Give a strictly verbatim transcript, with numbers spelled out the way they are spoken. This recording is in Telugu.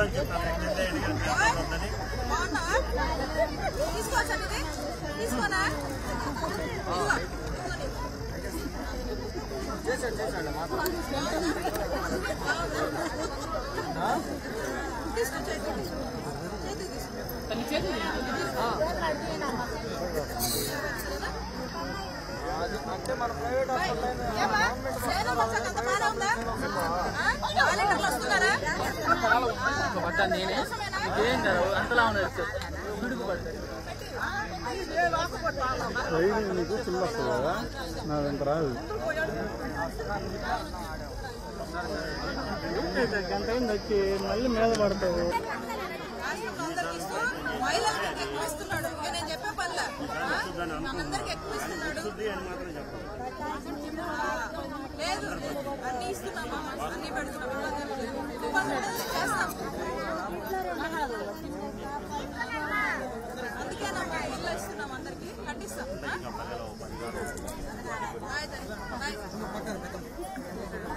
తీసుకోవచ్చండి తీసుకోనా చేశాడు చేశాడు అంటే మన ప్రైవేట్ నేనే ఇదేం అంతలా ఉన్నది నీకు ఫుల్ వస్తుంది కదా నాదంత రాదు గంట వచ్చి మళ్ళీ మీద పడతావు మహిళలకి ఎక్కువ ఇస్తున్నాడు ఇక నేను చెప్పే పనుల మనందరికి ఎక్కువ ఇస్తున్నాడు లేదు అన్ని ఇస్తున్నామా అన్ని పెడుతున్నాం చేస్తాం అందుకేనమ్మా ఇల్లు ఇస్తున్నాం అందరికి కట్టిస్తాం.